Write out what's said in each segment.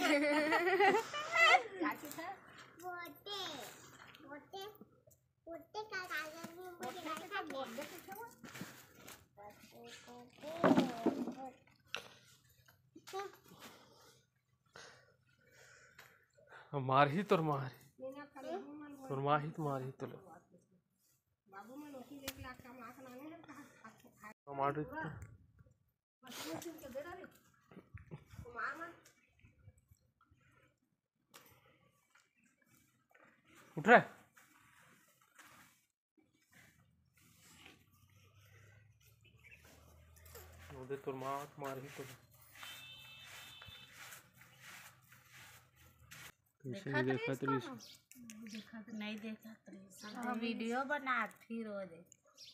मारही तोर माही तुम्हारी तो टमाटर उठ रहा है तोर माँ तुम्हारी तो देखा नहीं देखा वीडियो बना फिर वो दे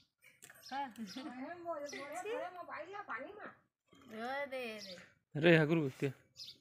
अरे हगुरु क्या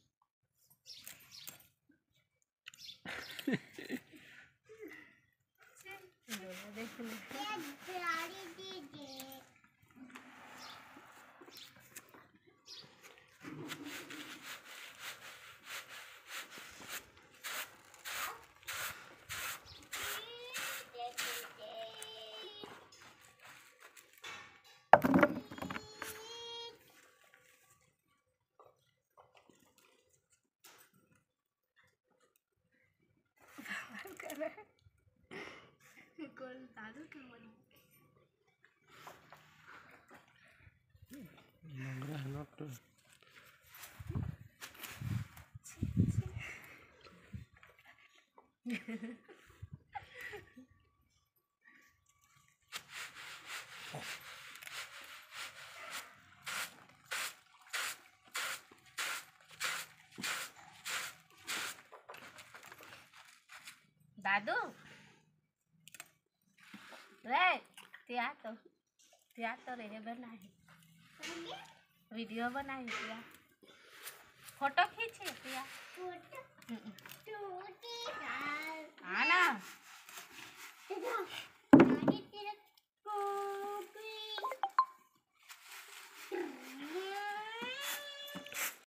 दादू रे त्या तो रे बनाई वीडियो बनाई त्या फोटो खींचे त्या आना